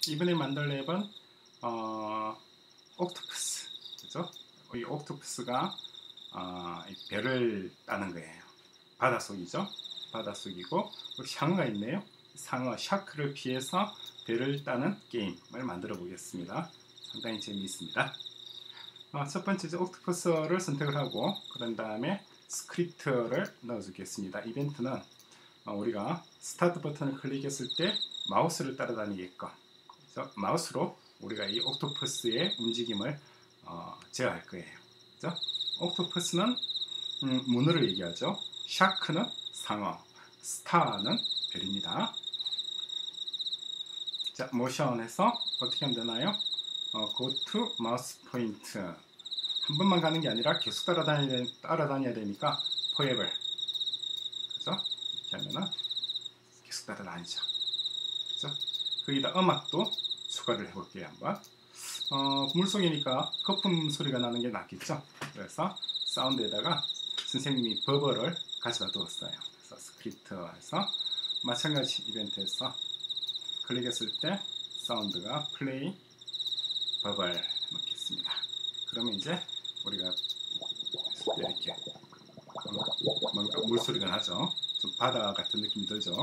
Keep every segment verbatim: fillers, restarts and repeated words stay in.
이번에 만들 랩은 어, 옥토퍼스, 그죠? 이 옥토퍼스가 어, 이 별을 따는 거예요. 바닷속이죠. 바닷속이고 우리 상어가 있네요. 상어 샤크를 피해서 별을 따는 게임을 만들어 보겠습니다. 상당히 재미있습니다. 어, 첫 번째 옥토퍼스를 선택을 하고 그런 다음에 스크립트를 넣어주겠습니다. 이벤트는 어, 우리가 스타트 버튼을 클릭했을 때 마우스를 따라다니게끔, 그래서 마우스로 우리가 이 옥토퍼스의 움직임을 어, 제어할 거예요. 그죠? 옥토퍼스는 음, 문어를 얘기하죠. 샤크는 상어, 스타는 별입니다. 자, 모션에서 어떻게 하면 되나요? 어, go to mouse point. 한 번만 가는 게 아니라 계속 따라다녀야, 따라다녀야 되니까 forever. 그죠? 이렇게 하면은 계속 따라다니죠. 그죠? 거기다 음악도 추가를 해볼게요. 한번. 어, 물속이니까 거품 소리가 나는 게 낫겠죠? 그래서 사운드에다가 선생님이 버블을 가져다 두었어요. 그래서 스크립트에서 마찬가지 이벤트에서 클릭했을 때 사운드가 플레이 버블 넣겠습니다. 그러면 이제 우리가 이렇게 뭔가 물소리가 나죠. 좀 바다 같은 느낌이 들죠.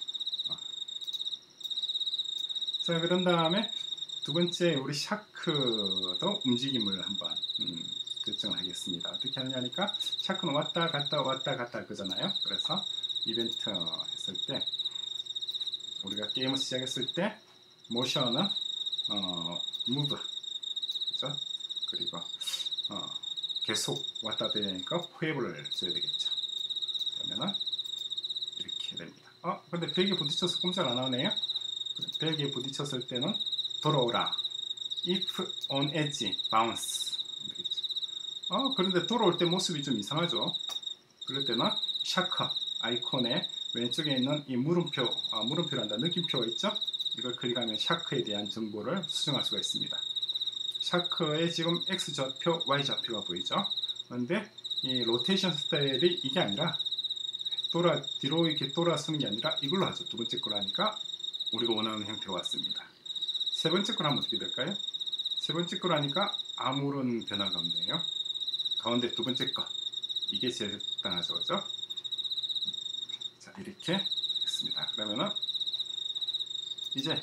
자, 그런 다음에 두 번째 우리 샤크도 움직임을 한번 음, 결정을 하겠습니다. 어떻게 하냐니까 샤크는 왔다 갔다 왔다 갔다 그잖아요. 그래서 이벤트 했을 때 우리가 게임을 시작했을 때 모션은 어, move, 그죠? 그리고 어, 계속 왔다 되니까 포에블을 써야 되겠죠. 그러면은 이렇게 됩니다. 어, 근데 벽에 부딪혀서 꼼짝 안 하네요. 벽에 부딪혔을 때는 돌아오라. If on edge, bounce. 어, 그런데 돌아올 때 모습이 좀 이상하죠. 그럴 때는 샤크 아이콘의 왼쪽에 있는 이 물음표, 아, 물음표란다 느낌표가 있죠. 이걸 클릭하면 샤크에 대한 정보를 수정할 수가 있습니다. 샤크의 지금 X좌표, Y좌표가 보이죠. 그런데 이 로테이션 스타일이 이게 아니라 돌아 뒤로 이렇게 돌아서는 게 아니라 이걸로 하죠. 두 번째 걸 하니까 우리가 원하는 형태로 왔습니다. 세 번째 걸 하면 어떻게 될까요? 세 번째 걸 하니까 아무런 변화가 없네요. 가운데 두 번째 거 이게 제일 적당하죠, 그죠? 자, 이렇게 했습니다. 그러면은 이제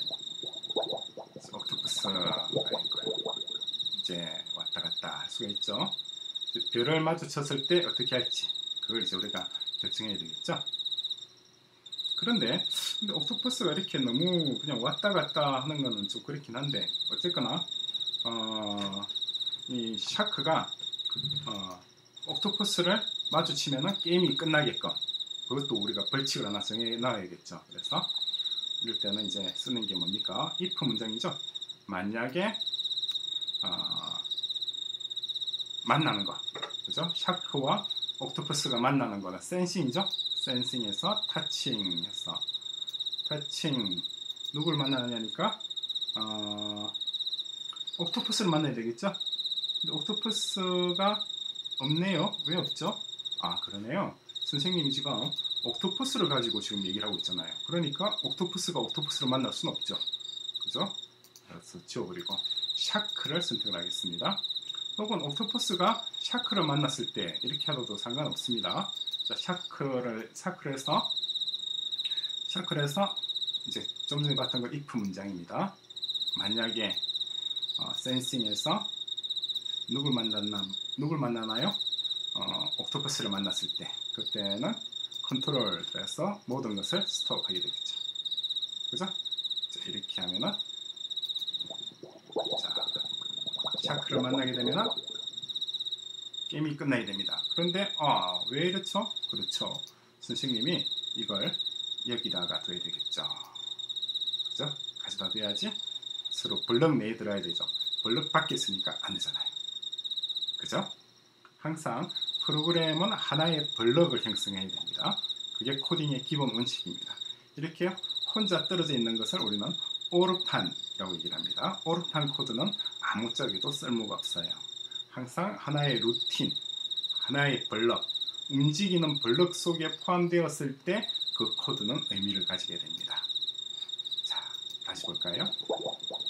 옥토퍼스 이제 왔다 갔다 할 수가 있죠. 별을 마주쳤을 때 어떻게 할지 그걸 이제 우리가 결정해야 되겠죠. 그런데 근데 옥토퍼스가 이렇게 너무 그냥 왔다 갔다 하는 거는 좀 그렇긴 한데 어쨌거나 어, 이 샤크가 어, 옥토퍼스를 마주치면은 게임이 끝나게끔 그것도 우리가 벌칙을 하나 정해 놔야겠죠. 그래서 이럴 때는 이제 쓰는 게 뭡니까? if 문장이죠. 만약에 어, 만나는 거, 그죠? 샤크와 옥토퍼스가 만나는 거는 센싱이죠. 센싱에서 타칭해서 타칭 누굴 만나느냐니까 어, 옥토퍼스를 만나야 되겠죠. 근데 옥토퍼스가 없네요. 왜 없죠? 아, 그러네요. 선생님이 지금 옥토퍼스를 가지고 지금 얘기를 하고 있잖아요. 그러니까 옥토퍼스가 옥토퍼스를 만날 수는 없죠. 그죠? 그래서 지워버리고 샤크를 선택을 하겠습니다. 혹은 옥토퍼스가 샤크를 만났을 때 이렇게 하셔도 상관없습니다. 자, 샤크를 샤크를 해서 샤크를 해서 이제 좀 전에 봤던 거 if 문장입니다. 만약에 어, 센싱에서 누굴 만났나 누굴 만나나요? 어, 옥토퍼스를 만났을 때 그때는 컨트롤에서 모든 것을 스톱하게 되겠죠. 그죠? 자, 이렇게 하면은 자, 샤크를 만나게 되면은 게임이 끝나게 됩니다. 그런데 아, 왜 이렇죠? 그렇죠. 선생님이 이걸 여기다가 둬야 되겠죠. 그죠? 가져다 둬야지 서로 블럭 내에 들어야 되죠. 블럭 밖에 있으니까 안 되잖아요. 그죠? 항상 프로그램은 하나의 블럭을 형성해야 됩니다. 그게 코딩의 기본 원칙입니다. 이렇게 혼자 떨어져 있는 것을 우리는 오르판이라고 얘기를 합니다. 오르판 코드는 아무짝에도 쓸모가 없어요. 항상 하나의 루틴, 하나의 블럭, 움직이는 블럭 속에 포함되었을 때 그 코드는 의미를 가지게 됩니다. 자, 다시 볼까요?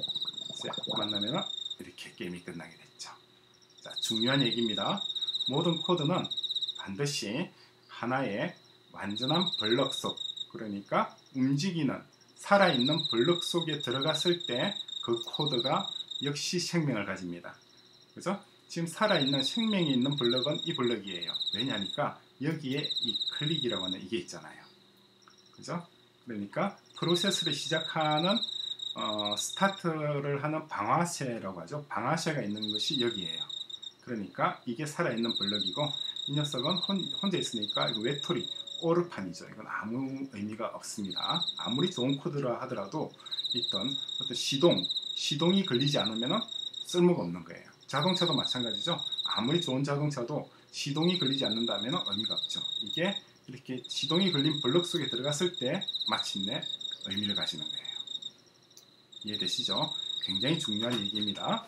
만나면 이렇게 게임이 끝나게 됐죠. 자, 중요한 얘기입니다. 모든 코드는 반드시 하나의 완전한 블럭 속, 그러니까 움직이는 살아있는 블럭 속에 들어갔을 때 그 코드가 역시 생명을 가집니다. 그죠? 지금 살아있는 생명이 있는 블럭은 이 블럭이에요. 왜냐니까 여기에 이 클릭이라고 하는 이게 있잖아요. 그죠? 그러니까 프로세스를 시작하는 어, 스타트를 하는 방아쇠라고 하죠. 방아쇠가 있는 것이 여기에요. 그러니까 이게 살아있는 블럭이고, 이 녀석은 혼, 혼자 있으니까 이거 외톨이 오르판이죠. 이건 아무 의미가 없습니다. 아무리 좋은 코드라 하더라도 있던 어떤 시동, 시동이 걸리지 않으면 쓸모가 없는 거예요. 자동차도 마찬가지죠. 아무리 좋은 자동차도 시동이 걸리지 않는다면 의미가 없죠. 이게 이렇게 시동이 걸린 블럭 속에 들어갔을 때 마침내 의미를 가지는 거예요. 이해되시죠? 굉장히 중요한 얘기입니다.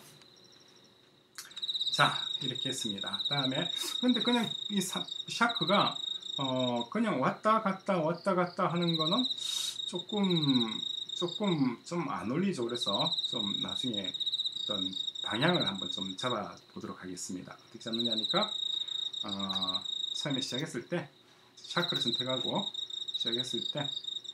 자, 이렇게 했습니다. 다음에 근데 그냥 이 사, 샤크가 어 그냥 왔다 갔다 왔다 갔다 하는 거는 조금 조금 좀 안 어울리죠. 그래서 좀 나중에 어떤 방향을 한번 좀 잡아 보도록 하겠습니다. 어떻게 잡느냐니까 어, 처음에 시작했을 때 샤크를 선택하고 시작했을 때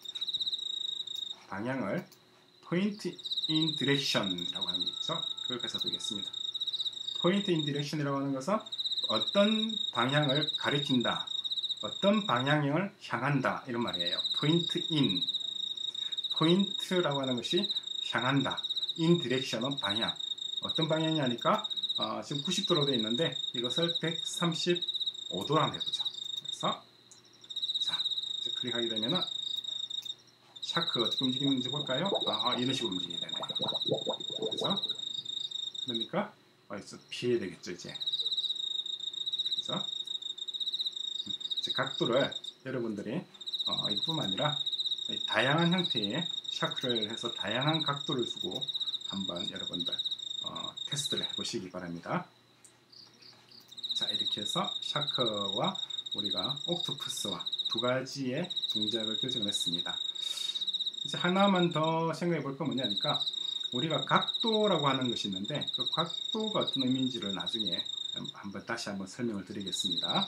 방향을 point in direction이라고 하는 게 있죠. 그걸 잡아보겠습니다. point in direction이라고 하는 것은 어떤 방향을 가리킨다, 어떤 방향을 향한다, 이런 말이에요. point in, point라고 하는 것이 향한다, in direction은 방향. 어떤 방향이냐니까 어, 지금 구십 도로 되어 있는데 이것을 백삼십오 도로 한번 해보죠. 그래서 자, 이제 클릭하게 되면은 샤크 어떻게 움직이는지 볼까요? 아, 이런 식으로 움직이게 되네요. 그래서 그러니까 어디서 피해야 되겠죠, 이제. 그래서 이제 각도를 여러분들이 어, 이뿐만 아니라 다양한 형태의 샤크를 해서 다양한 각도를 주고 한번 여러분들 어, 테스트를 해보시기 바랍니다. 자, 이렇게 해서 샤크와 우리가 옥토퍼스와 두 가지의 동작을 결정했습니다. 이제 하나만 더 생각해 볼 건 뭐냐니까 우리가 각도라고 하는 것이 있는데 그 각도가 어떤 의미인지를 나중에 한번 다시 한번 설명을 드리겠습니다.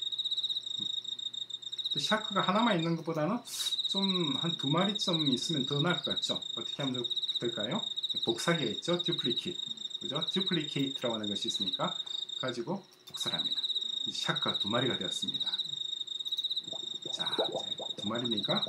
샤크가 하나만 있는 것보다는 좀 한 두 마리쯤 있으면 더 나을 것 같죠? 어떻게 하면 될까요? 복사기가 있죠? 듀플리케이트. 그죠? 듀플리케이트라고 하는 것이 있으니까 가지고 복사를 합니다. 샤크가 두 마리가 되었습니다. 자, 두 마리니까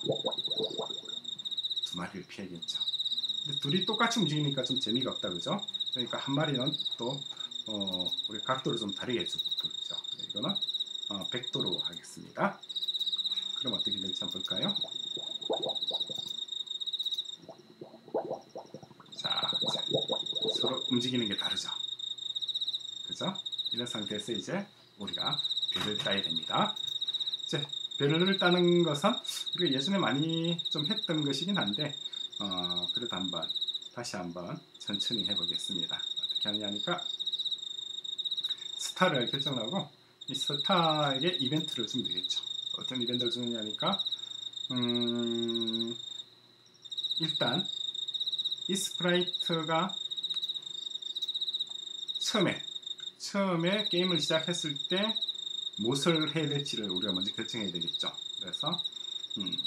두 마리를 피해야겠죠. 근데 둘이 똑같이 움직이니까 좀 재미가 없다, 그죠? 그러니까 한 마리는 또 어, 우리 각도를 좀 다르게 해주죠. 이거는 어, 백 도로 하겠습니다. 그럼 어떻게 될지 한번 볼까요? 자, 서로 움직이는 게 다르죠. 그죠? 이런 상태에서 이제 우리가 별을 따야 됩니다. 이제 별을 따는 것은 우리가 예전에 많이 좀 했던 것이긴 한데 어, 그래도 한번 다시 한번 천천히 해보겠습니다. 어떻게 하냐니까 스타를 결정하고 이 스타에게 이벤트를 주면 되겠죠. 어떤 이벤트를 주느냐니까 음, 일단 이 스프라이트가 처음에 처음에 게임을 시작했을 때 무엇을 해야 될지를 우리가 먼저 결정해야 되겠죠. 그래서 음,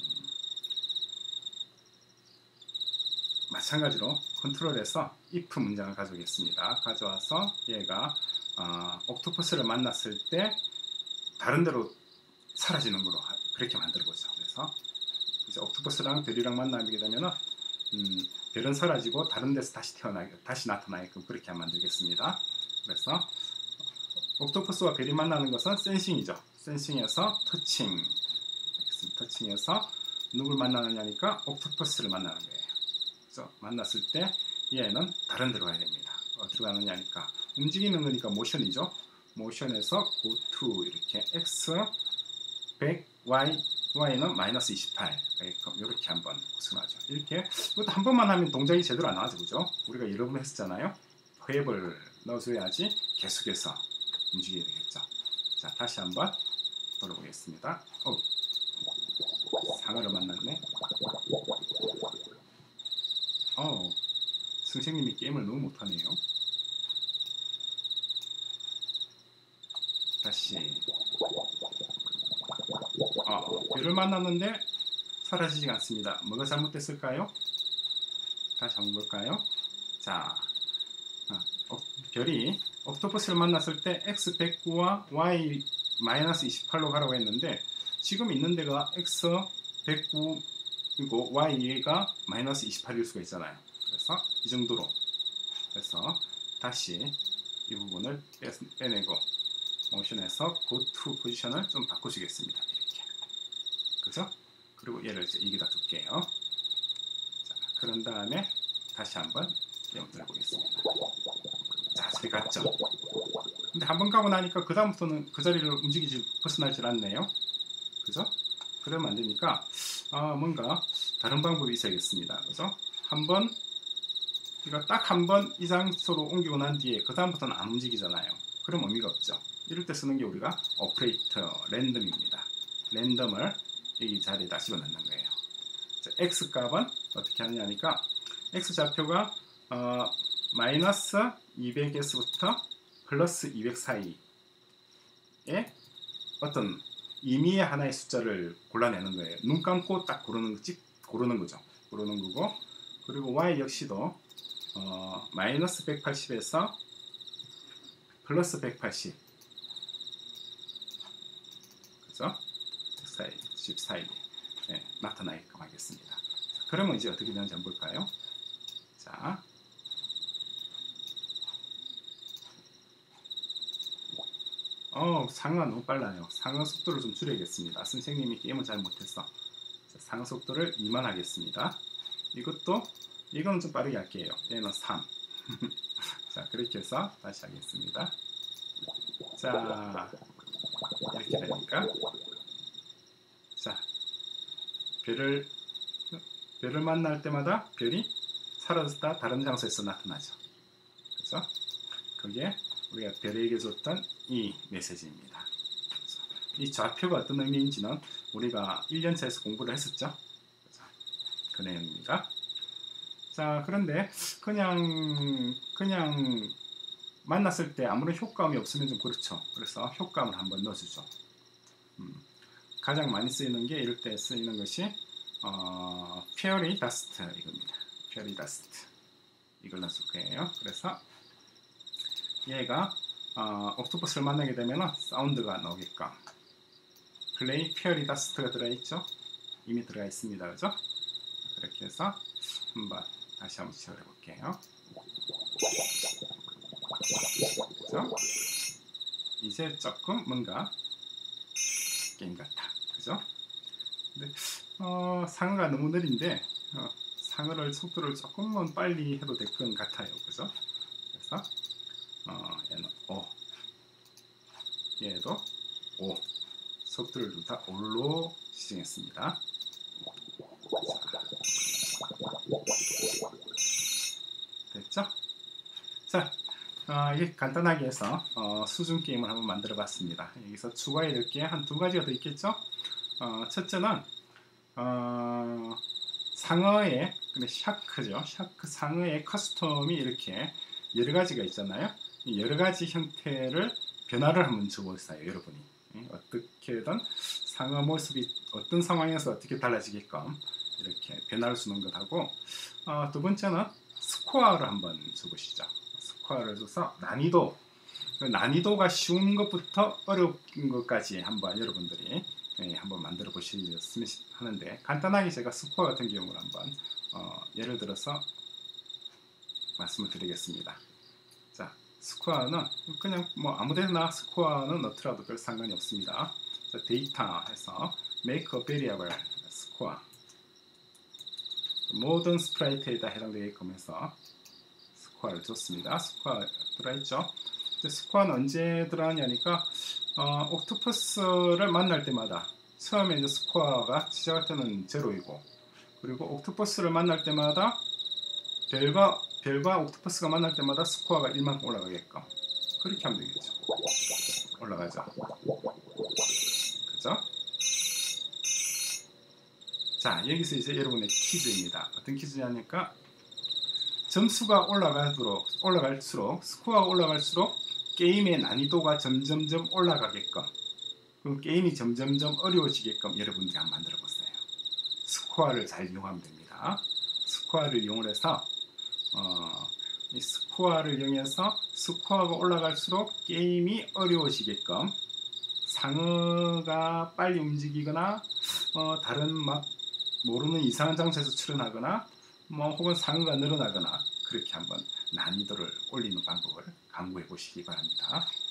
마찬가지로 컨트롤에서 if 문장을 가져오겠습니다. 가져와서 얘가 어, 옥토퍼스를 만났을 때 다른 데로 사라지는 거로 그렇게 만들어 보죠. 그래서 이제 옥토퍼스랑 별이랑 만나게 되면은 음, 별은 사라지고 다른 데서 다시 태어나게 다시 나타나게끔 그렇게 만들겠습니다. 그래서 옥토퍼스와 별이 만나는 것은 센싱이죠. 센싱에서 터칭, 터칭에서 누굴 만나느냐니까 옥토퍼스를 만나는 거예요. 그래서 만났을 때 얘는 다른 데로 가야 됩니다. 어디로 가느냐니까 움직이는 거니까 모션이죠. 모션에서 go to 이렇게 x 백, y, y는 마이너스 이십팔 이렇게 한번 구성하죠. 이렇게 이것도 한 번만 하면 동작이 제대로 안 나와죠, 그죠? 우리가 여러 번 했었잖아요. 회입을 넣어줘야지 계속해서 움직이게 되겠죠. 자, 다시 한번 돌아보겠습니다. 어, 상어를 만났네. 어, 선생님이 게임을 너무 못하네요. 다시 어, 별을 만났는데 사라지지 않습니다. 뭐가 잘못됐을까요? 다시 한번 볼까요? 자, 어, 어, 별이 옥토퍼스를 만났을 때 엑스 백구와 와이 마이너스 이십팔로 가라고 했는데 지금 있는 데가 엑스 백구이고 y가 마이너스 이십팔일 수가 있잖아요. 그래서 이 정도로 그래서 다시 이 부분을 빼내고 모션에서 go to 포지션을 좀 바꿔주겠습니다. 이렇게 그죠? 그리고 얘를 이제 여기다 둘게요. 자, 그런 다음에 다시 한번 게임을 들어보겠습니다. 자, 저리 갔죠? 근데 한번 가고 나니까 그 다음부터는 그 자리를 움직이지 벗어나질 않네요. 그죠? 그러면 안 되니까 아, 뭔가 다른 방법이 있어야겠습니다. 그죠? 한번 이거 딱 한 번 이 장소로 옮기고 난 뒤에 그 다음부터는 안 움직이잖아요. 그럼 의미가 없죠. 이럴 때 쓰는 게 우리가 오퍼레이터 랜덤입니다. 랜덤을 여기 자리에다 집어넣는 거예요. 자, x 값은 어떻게 하느냐니까 x 좌표가 어, 마이너스 이백에서부터 플러스 이백 사이에 어떤 임의의 하나의 숫자를 골라내는 거예요. 눈 감고 딱 고르는, 찍, 고르는 거죠. 고르는 거고 그리고 y 역시도 어, 마이너스 백팔십에서 플러스 백팔십 그죠? 사이, 십 사이에 네, 나타나게끔 하겠습니다. 자, 그러면 이제 어떻게 되는지 한번 볼까요? 자, 어, 상어가 너무 빨라요. 상어 속도를 좀 줄여야겠습니다. 선생님이 게임을 잘 못해서 자, 상어 속도를 이만 하겠습니다. 이것도 이거는 좀 빠르게 할게요. 얘는 삼. 자, 그렇게 해서 다시 하겠습니다. 자, 이렇게 되니까 자, 별을 별을 만날 때마다 별이 사라졌다 다른 장소에서 나타나죠. 그래서 그게 우리가 별에게 줬던 이 메시지입니다. 이 좌표가 어떤 의미인지는 우리가 일 년차에서 공부를 했었죠. 그 내용입니다. 자, 그런데 그냥 그냥 만났을 때 아무런 효과음이 없으면 좀 그렇죠. 그래서 효과음을 한번 넣어주죠. 음, 가장 많이 쓰이는 게 이럴 때 쓰이는 것이 어, fairy dust 이겁니다. fairy dust 이걸 넣을 거예요. 그래서 얘가 어, 옥토퍼스를 만나게 되면 사운드가 나오게끔 play fairy dust가 들어있죠. 이미 들어가 있습니다. 그죠? 그렇게 해서 한번 다시 한번 시작을 해볼게요. 그죠? 이제 조금 뭔가 게임 같아. 그죠? 근데 어, 상어가 너무 느린데 어, 상어를 속도를 조금만 빨리 해도 될 것 같아요. 그죠? 그래서 어, 얘는 오, 얘도 오, 속도를 둘 다 오로 지정했습니다. 됐죠? 자, 어, 이게 간단하게 해서 어, 수준 게임을 한번 만들어 봤습니다. 여기서 추가해야 될 게 한 두 가지가 더 있겠죠? 어, 첫째는 어, 상어의 근데 샤크죠. 샤크 상어의 커스텀이 이렇게 여러 가지가 있잖아요. 이 여러 가지 형태를 변화를 한번 줘보세요, 여러분이. 어떻게든 상어 모습이 어떤 상황에서 어떻게 달라지게끔 이렇게 변화를 주는 것하고 어, 두 번째는 스코어를 한번 줘보시죠. 스코어를 줘서 난이도 난이도가 쉬운 것부터 어려운 것까지 한번 여러분들이 예, 한번 만들어 보시면 하는데 간단하게 제가 스코어 같은 경우를 한번 어, 예를 들어서 말씀을 드리겠습니다. 자, 스코어는 그냥 뭐 아무데나 스코어는 넣더라도 별 상관이 없습니다. 자, 데이터 해서 make a variable 스코어 모든 스프라이트에다 해당되게끔 해서 스코어를 줬습니다. 스코어 들어있죠. 스코어는 언제 들어가냐니까 어, 옥토퍼스를 만날 때마다 처음에 이제 스코어가 시작할 때는 제로이고 그리고 옥토퍼스를 만날 때마다 별과 별과 옥토퍼스가 만날 때마다 스코어가 일만큼 올라가게끔 그렇게 하면 되겠죠. 올라가죠. 그죠? 자, 여기서 이제 여러분의 퀴즈입니다. 어떤 퀴즈냐니까 점수가 올라가도록 올라갈수록 스코어가 올라갈수록 게임의 난이도가 점점점 올라가게끔, 그럼 게임이 점점점 어려워지게끔 여러분들이 한번 만들어 보세요. 스코어를 잘 이용하면 됩니다. 스코어를 이용해서 어, 이 스코어를 이용해서 스코어가 올라갈수록 게임이 어려워지게끔, 상어가 빨리 움직이거나 어, 다른 막 모르는 이상한 장소에서 출현하거나 뭐 혹은 상어가 늘어나거나, 그렇게 한번 난이도를 올리는 방법을 강구해 보시기 바랍니다.